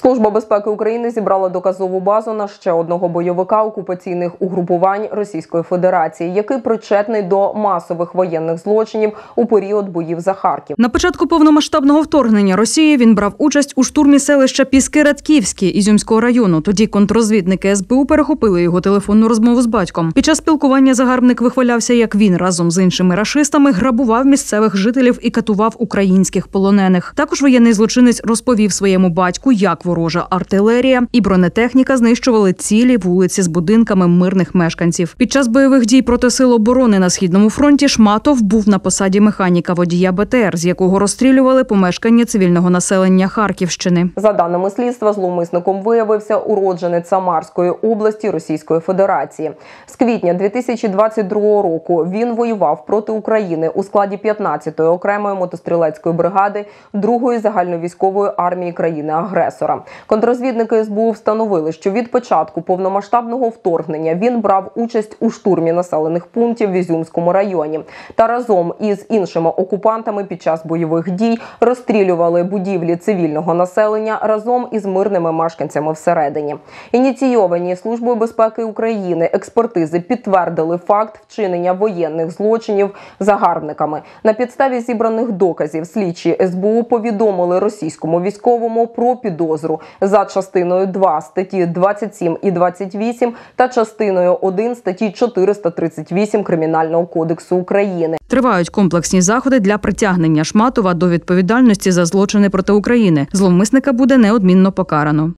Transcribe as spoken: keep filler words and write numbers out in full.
Служба безпеки України зібрала доказову базу на ще одного бойовика окупаційних угрупувань Російської Федерації, який причетний до масових воєнних злочинів у період боїв за Харків. На початку повномасштабного вторгнення Росії він брав участь у штурмі селища Піски-Радківське Ізюмського району. Тоді контррозвідники ес бе у перехопили його телефонну розмову з батьком. Під час спілкування загарбник вихвалявся, як він разом з іншими рашистами грабував місцевих жителів і катував українських полонених. Також воєнний злочинець розповів своєму батьку, як ворожа артилерія і бронетехніка знищували цілі вулиці з будинками мирних мешканців. Під час бойових дій проти сил оборони на Східному фронті Шматов був на посаді механіка-водія бе те ер, з якого розстрілювали помешкання цивільного населення Харківщини. За даними слідства, зловмисником виявився уродженець Самарської області Російської Федерації. З квітня дві тисячі двадцять другого року він воював проти України у складі п'ятнадцятої окремої мотострілецької бригади другої загальновійськової армії країни-агресора. Контррозвідники ес бе у встановили, що від початку повномасштабного вторгнення він брав участь у штурмі населених пунктів в Ізюмському районі та разом із іншими окупантами під час бойових дій розстрілювали будівлі цивільного населення разом із мирними мешканцями всередині. Ініційовані Службою безпеки України експертизи підтвердили факт вчинення воєнних злочинів загарбниками. На підставі зібраних доказів слідчі ес бе у повідомили російському військовому про підозру за частиною два статті двадцять сім і двадцять вісім та частиною один статті чотириста тридцять вісім Кримінального кодексу України. Тривають комплексні заходи для притягнення Шматова до відповідальності за злочини проти України. Зловмисника буде неодмінно покарано.